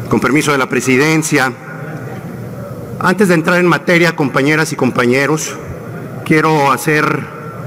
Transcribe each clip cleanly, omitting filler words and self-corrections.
Con permiso de la presidencia, antes de entrar en materia, compañeras y compañeros, quiero hacer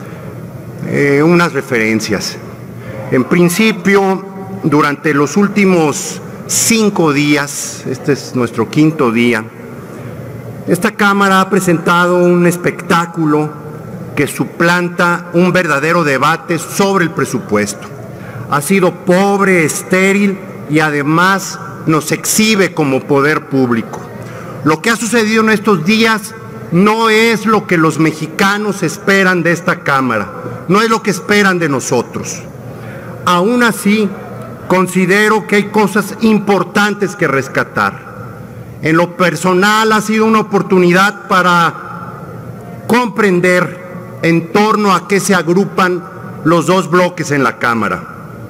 unas referencias. En principio, durante los últimos 5 días, este es nuestro 5.º día, esta Cámara ha presentado un espectáculo que suplanta un verdadero debate sobre el presupuesto. Ha sido pobre, estéril y además nos exhibe como poder público. Lo que ha sucedido en estos días no es lo que los mexicanos esperan de esta Cámara, no es lo que esperan de nosotros. Aún así, considero que hay cosas importantes que rescatar. En lo personal ha sido una oportunidad para comprender en torno a qué se agrupan los dos bloques en la Cámara.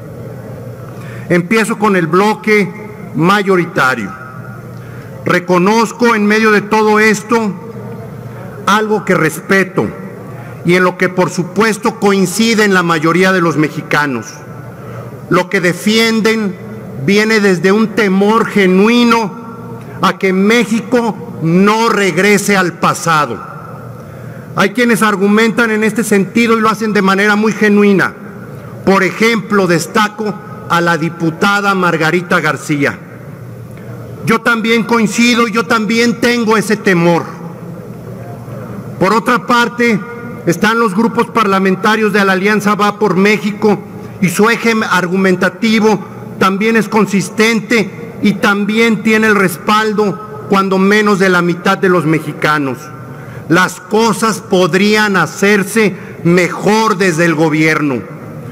Empiezo con el bloque mayoritario. Reconozco en medio de todo esto algo que respeto y en lo que por supuesto coincide en la mayoría de los mexicanos. Lo que defienden viene desde un temor genuino a que México no regrese al pasado. Hay quienes argumentan en este sentido y lo hacen de manera muy genuina. Por ejemplo, destaco a la diputada Margarita García. Yo también coincido y yo también tengo ese temor. Por otra parte, están los grupos parlamentarios de la Alianza Va por México y su eje argumentativo también es consistente y también tiene el respaldo, cuando menos, de la mitad de los mexicanos. Las cosas podrían hacerse mejor desde el gobierno.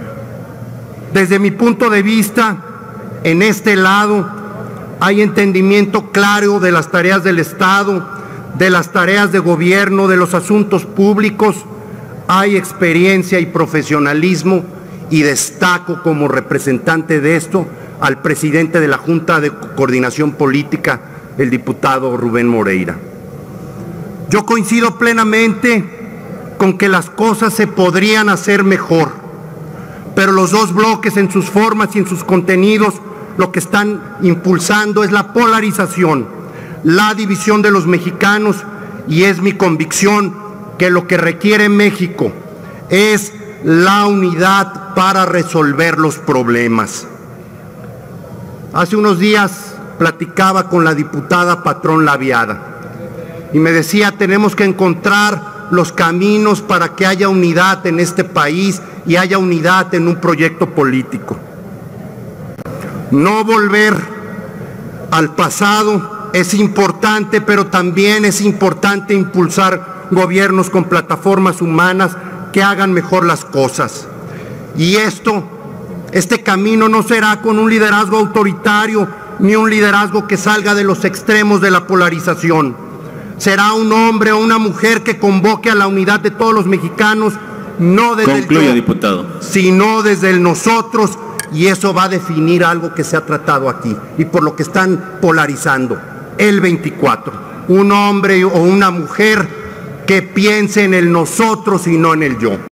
Desde mi punto de vista, en este lado hay entendimiento claro de las tareas del Estado, de las tareas de gobierno, de los asuntos públicos. Hay experiencia y profesionalismo y destaco como representante de esto al presidente de la Junta de Coordinación Política, el diputado Rubén Moreira. Yo coincido plenamente con que las cosas se podrían hacer mejor, pero los dos bloques en sus formas y en sus contenidos lo que están impulsando es la polarización, la división de los mexicanos, y es mi convicción que lo que requiere México es la unidad para resolver los problemas. Hace unos días platicaba con la diputada Patrón Laviada y me decía: tenemos que encontrar los caminos para que haya unidad en este país y haya unidad en un proyecto político. No volver al pasado es importante, pero también es importante impulsar gobiernos con plataformas humanas que hagan mejor las cosas. Y este camino no será con un liderazgo autoritario ni un liderazgo que salga de los extremos de la polarización. Será un hombre o una mujer que convoque a la unidad de todos los mexicanos, no desde el yo, diputado, sino desde el nosotros, y eso va a definir algo que se ha tratado aquí y por lo que están polarizando. El 24, un hombre o una mujer que piense en el nosotros y no en el yo.